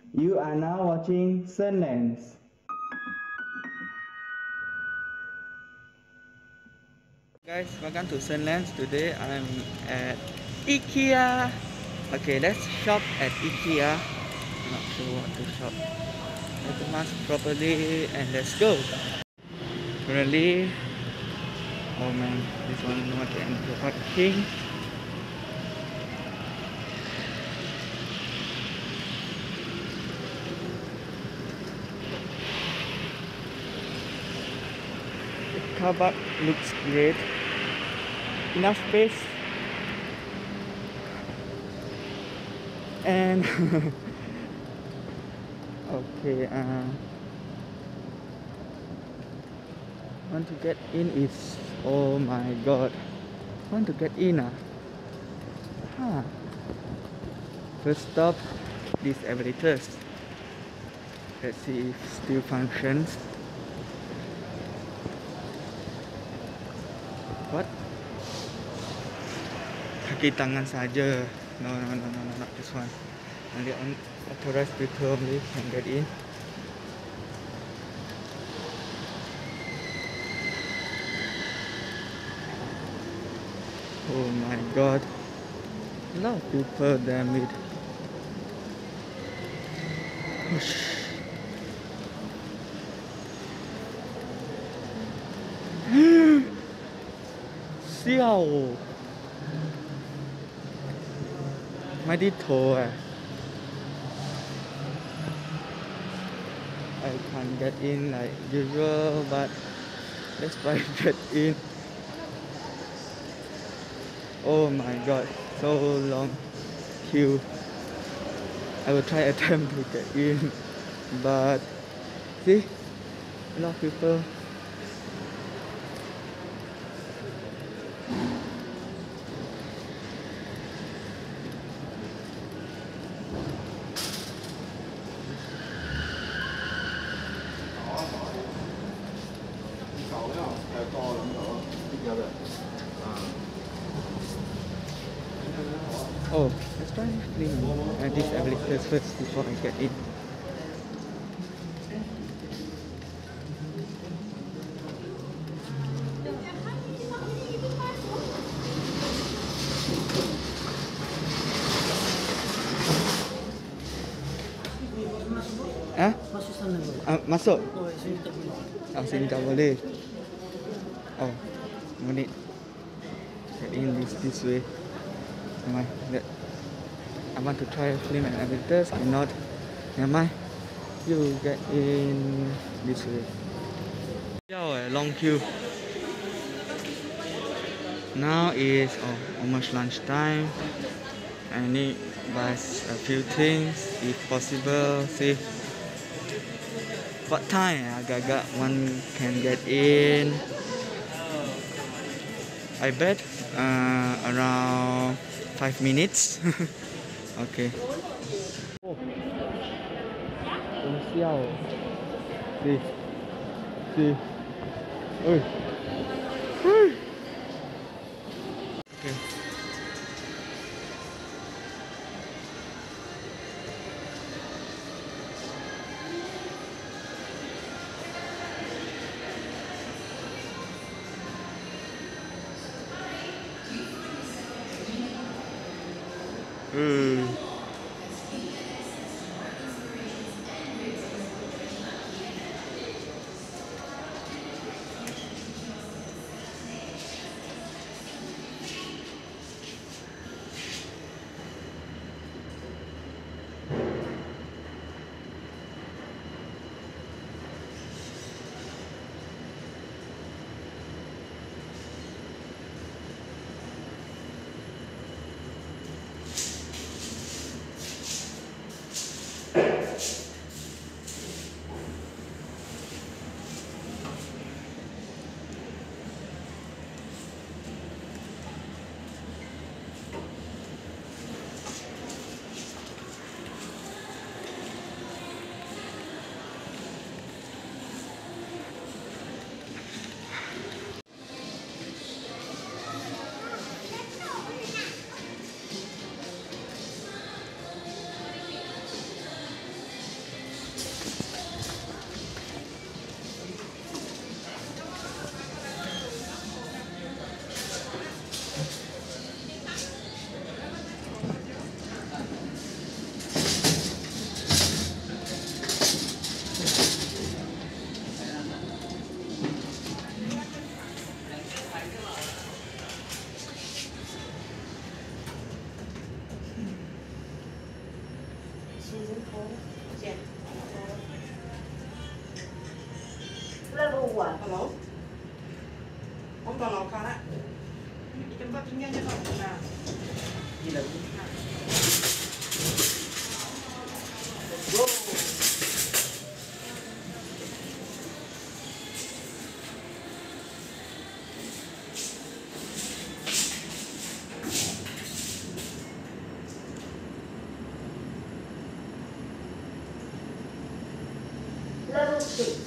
You are now watching Sunlands. Guys, welcome to Sunlands. Today I'm at IKEA. Okay, let's shop at IKEA. Not sure what to shop. Wear the mask properly and let's go. Currently, oh man, this one not enter parking. The car park looks great. Enough space. And okay, want to get in is, oh my god, want to get in first stop, these elevators. Let's see if still functions. What? Kaki tangan saja. No, not this one. Only authorized people only can get in. Oh my god, a lot of people, damn it. Siao, ไม่ได้โทร I can't get in like usual, but let's try to get in. Oh my god, so long queue. I will try attempt to get in, but see, a lot of people. Oh, let's try cleaning these elevators first before I get in. Masuk sana bro. Masuk? Oh, sini tak boleh. Sini tak boleh. Oh, no need. Get in this way. Never mind. I want to try film and elevators. Cannot. Never mind. You get in this way. Long queue. Now is almost lunchtime. I need buy a few things if possible. See what time agak-agak one can get in. I bet around 5 minutes. Okay. Oh, siao. See. Oi. Okay. Level 1. Hello? Ông toàn lọc cả đấy. Ikan ba tinggal je kau. Nah. Gila. Go. Level 2.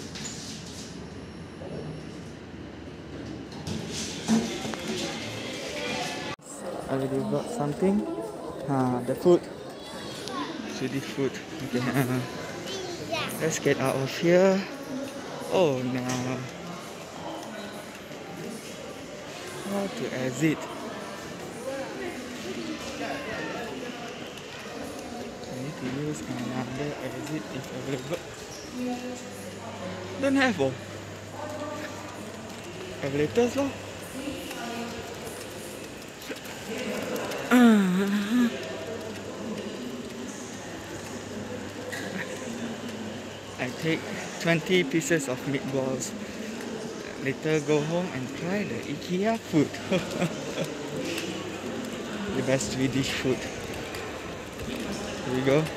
I already got something. The food. Swedish food. Okay. Let's get out of here. Oh no. How to exit? I need to use another exit if available. Don't have oh. Elevators loh. I take 20 pieces of meatballs. Later go home and try the IKEA food. The best Swedish food. Here we go.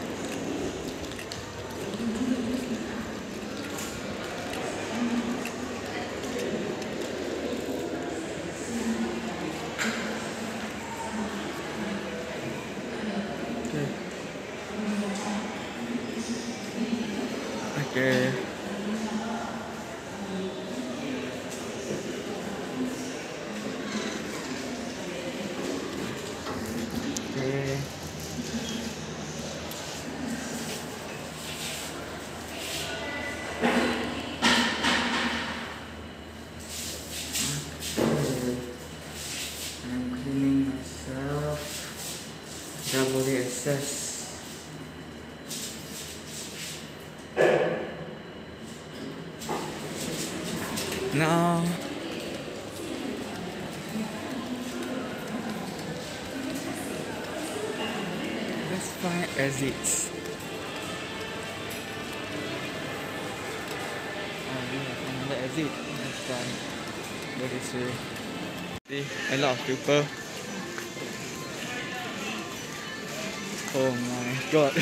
Okay. Okay. I'm cleaning myself. Double access. Now let's find exits. We have another exit. Let's try go this way. See a lot of people. Oh my god.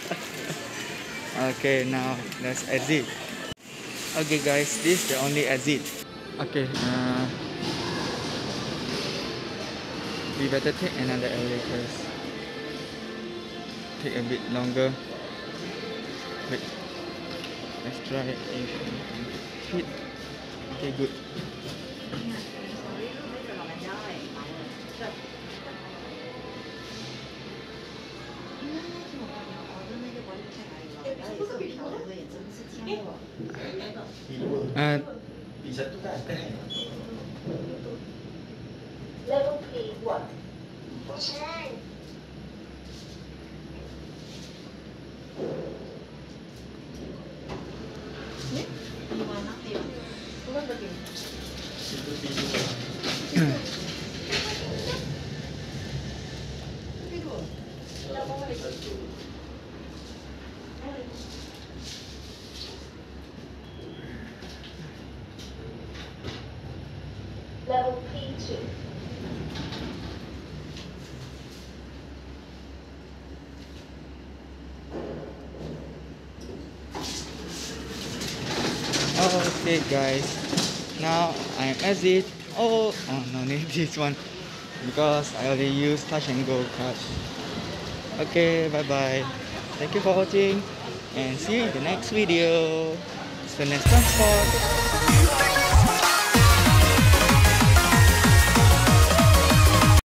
Okay, now let's exit. Okay guys, this is the only exit. Okay, we better take another elevator. Take a bit longer. Wait, let's try it if we can fit. Okay, good. Level P1. Level P2. Okay guys, now I'm exit. Oh no, need this one because I already used Touch and Go card. Okay, bye bye. Thank you for watching and see you in the next video. Sunlance Transport.